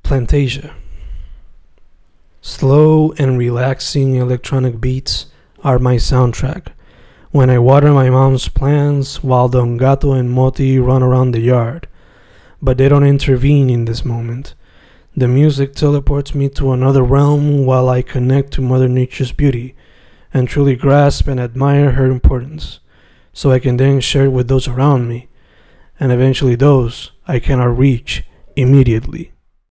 Plantasia. Slow and relaxing electronic beats are my soundtrack when I water my mom's plants while Don Gato and Moti run around the yard, but they don't intervene in this moment. The music teleports me to another realm while I connect to Mother Nature's beauty and truly grasp and admire her importance, so I can then share it with those around me, and eventually those I cannot reach immediately.